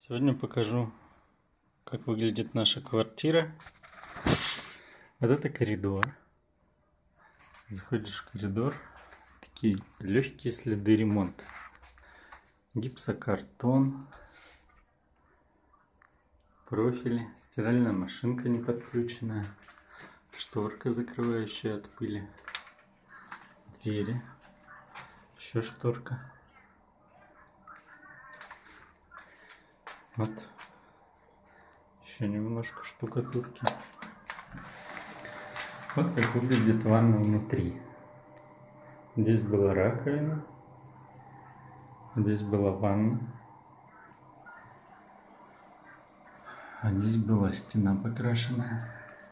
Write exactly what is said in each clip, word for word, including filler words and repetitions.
Сегодня покажу, как выглядит наша квартира. Вот это коридор. Заходишь в коридор, такие легкие следы ремонта. Гипсокартон, профили, стиральная машинка не подключенная, шторка, закрывающая от пыли, двери, еще шторка. Вот еще немножко штукатурки. Вот как выглядит ванна внутри. Здесь была раковина, здесь была ванна, а здесь была стена покрашенная.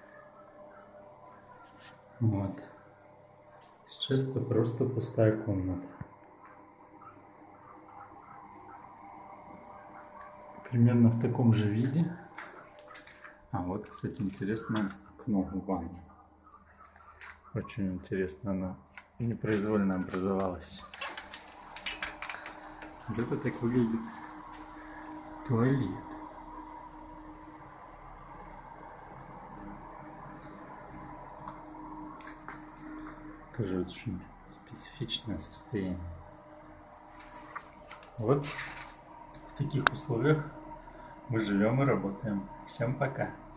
Вот. Сейчас это просто пустая комната. Примерно в таком же виде. А вот, кстати, интересно окно в ванне. Очень интересно, оно непроизвольно образовалось. Вот это так выглядит туалет. Тоже очень специфичное состояние. Вот в таких условиях мы живем и работаем. Всем пока!